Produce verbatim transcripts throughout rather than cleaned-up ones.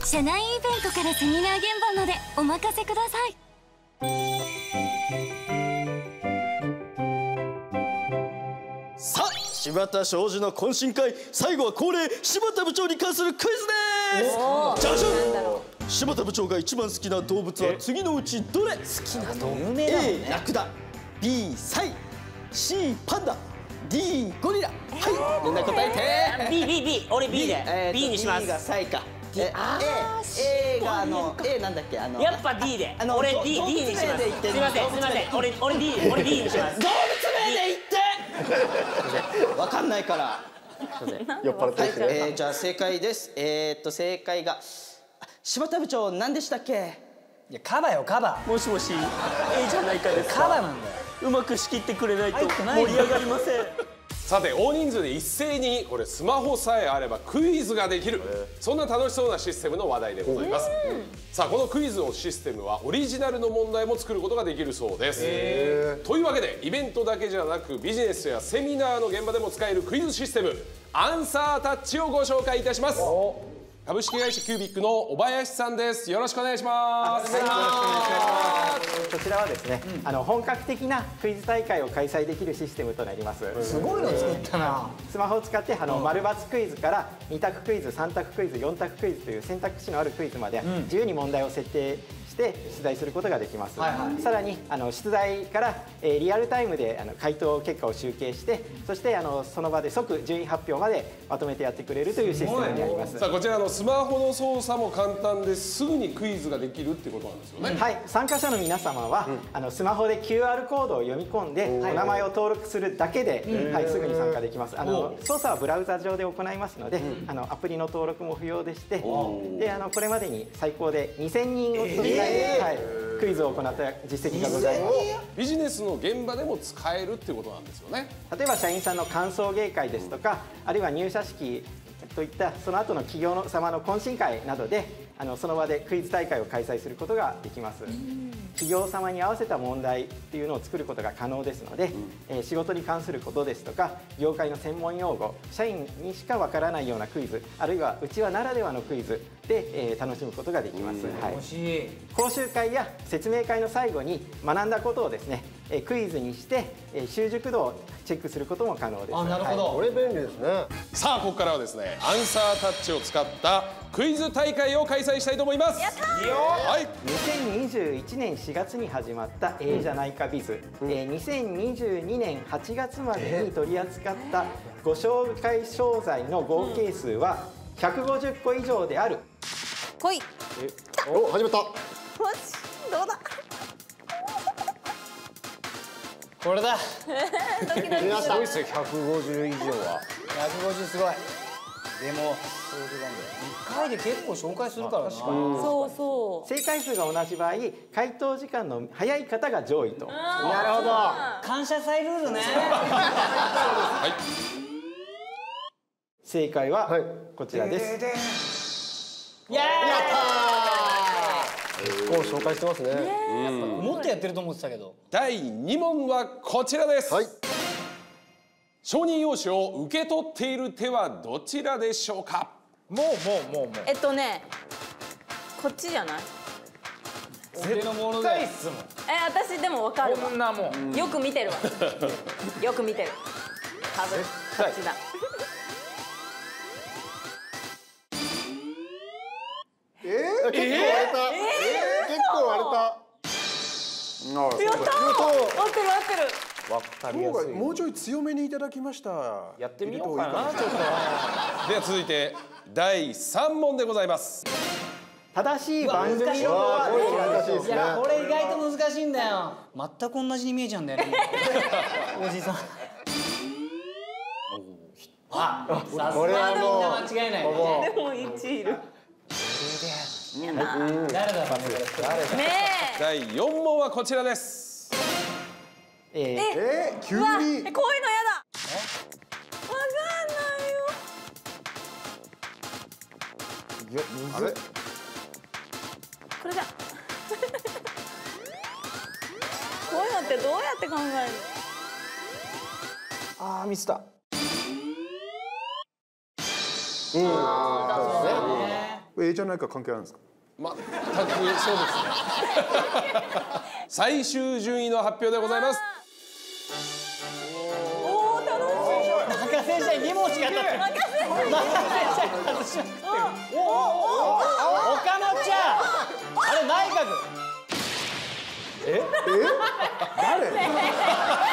社内イベントからセミナー現場までお任せください。 さあ、柴田商事の懇親会、最後は恒例柴田部長に関するクイズです。じゃじゃん。柴田部長が一番好きな動物は次のうちどれ？好きな動物 A ラクダ、 B サイ、 C パンダ、 D ゴリラ。はい、みんな答えて。 B B B 俺 B で B にします。 B がサイか。え、A があの A なんだっけ、あのやっぱ D で俺 D D にします。すいませんすいません、俺俺 D 俺 D にします。 動物名で言って。わかんないから。酔っ払ってる。えー、じゃあ正解です。えー、っと正解が柴田部長何でしたっけ？ いやカバよカバ。 もしもし A じゃないかですか？ カバなんだよ。 うまく仕切ってくれないと盛り上がりません。 さて大人数で一斉にこれスマホさえあればクイズができる、そんな楽しそうなシステムの話題でございます。さあこのクイズのシステムはオリジナルの問題も作ることができるそうです。というわけでイベントだけじゃなくビジネスやセミナーの現場でも使えるクイズシステムアンサータッチをご紹介いたします。株式会社キュービックの小林さんです。よろしくお願いします。 よろしくお願いします。こちらはですね、うん、あの本格的なクイズ大会を開催できるシステムとなります。 すごいの作ったな。 スマホを使ってあの丸×クイズからに択クイズ、さん択クイズ、よん択クイズという選択肢のあるクイズまで自由に問題を設定して出題することができます。はいはい、さらにあの出題から、えー、リアルタイムであの回答結果を集計して、そしてあのその場で即順位発表までまとめてやってくれるというシステムになります。 さあこちらのスマホの操作も簡単ですぐにクイズができるってことなんですよね。 はい、参加者の皆様は、うん、あのスマホで キューアール コードを読み込んでお名前を登録するだけで、うん、はい、すぐに参加できます。あの操作はブラウザ上で行いますので、うん、あのアプリの登録も不要でして、であのこれまでに最高でにせんにんを取り合い、えーはい、クイズを行った実績がございます。 ビジネスの現場でも使えるってことなんですよね。 例えば社員さんの歓送迎会ですとか、あるいは入社式といったその後の企業様の懇親会などであのその場でクイズ大会を開催することができます。企業様に合わせた問題っていうのを作ることが可能ですので、うん、えー、仕事に関することですとか業界の専門用語、社員にしかわからないようなクイズ、あるいはうちわならではのクイズで、えー、楽しむことができます。はい、講習会や説明会の最後に学んだことをですね、えー、クイズにして、えー、習熟度をチェックすることも可能です。 あ、なるほど、はい、 これ便利ですね。 さあここからはですねアンサータッチを使ったクイズ大会を開催したいと思います。 やったー。 はい、 にせんにじゅういちねんしがつに始まったええじゃないかビズ、うん、えー、にせんにじゅうにねんはちがつまでに取り扱ったご紹介商材の合計数はひゃくごじゅっこ以上である。 来い。 お、始まった。 よし、どうだ。 これだ。 ドキドキする。 すごいっすよ、ひゃくごじゅう以上は。 ひゃくごじゅうすごい。でもいっかいで結構紹介するからな。 そうそう。 正解数が同じ場合、回答時間の早い方が上位と。 なるほど。感謝祭ルールね。 はい。 正解はこちらです。 イエーイ。やったー。 結構紹介してますね。 もっとやってると思ってたけど。 だいに問はこちらです。はい。承認用紙を受け取っている手はどちらでしょうか。 もうもうもうもう。 えっとね、こっちじゃない。 絶対っすもん。 え、私でもわかるわ。 こんなもん。 よく見てるわ。よく見てる。多分こっちだ。 えー、結構割れた。えー、結構割れた。 やったー。合ってる合ってる。 わかりやすい。もうちょい強めにいただきました。 やってみようかなちょっと。 では続いてだいさん問でございます。 正しい番組用語はどちらでしょうか。 いやこれ意外と難しいんだよ。全く同じに見えちゃうんだよね。おじさん。あ、さすがみんな間違いないね。 でもいちいる。 誰だろうね。 だいよん問はこちらです。 えー、 えー、急に。 こういうのやだ。わかんないよ。 いや、むずい。 これだ。こういうのってどうやって考えるの。 あー、ミスった。うん、そうですね。 これ絵じゃないか関係あるんですか？ 全くそうですね。最終順位の発表でございます。 おお楽しい。 赤先生に問しか当たってない。 赤先生。 赤先生。おおおお。岡野ちゃん。あれ内閣。 え？誰？ ねえ名前。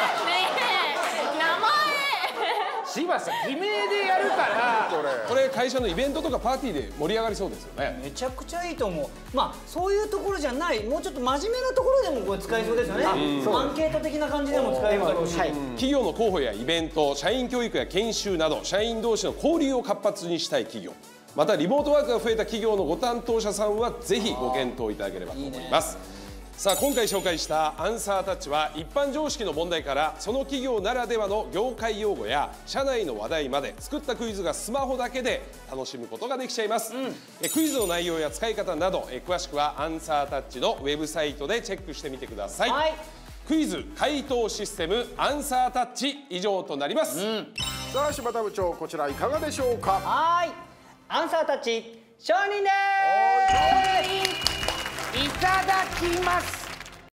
柴さん偽名でやるからこれ。 これ会社のイベントとかパーティーで盛り上がりそうですよね。 めちゃくちゃいいと思う。まあそういうところじゃない、もうちょっと真面目なところでもこれ使えそうですよね。アンケート的な感じでも使えるだろうし。 企業の広報やイベント、社員教育や研修など社員同士の交流を活発にしたい企業、またリモートワークが増えた企業のご担当者さんはぜひご検討いただければと思います。さあ今回紹介したアンサータッチは一般常識の問題からその企業ならではの業界用語や社内の話題まで作ったクイズがスマホだけで楽しむことができちゃいます、うん、えクイズの内容や使い方などえ詳しくはアンサータッチのウェブサイトでチェックしてみてください、はい、クイズ回答システムアンサータッチ以上となります、うん、 さあ柴田部長、こちらいかがでしょうか？ はい、アンサータッチ承認でーす。 いただきます。